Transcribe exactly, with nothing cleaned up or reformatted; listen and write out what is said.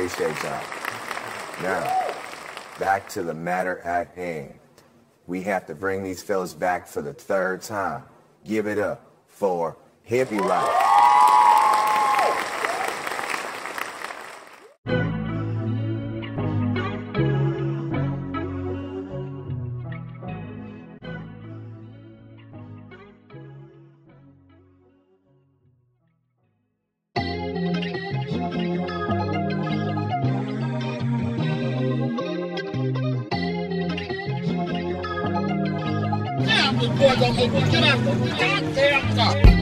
appreciate y'all. Now, back to the matter at hand. We have to bring these fellas back for the third time. Give it up for Hippie Life. Boy, don't make me get out of the goddamn car.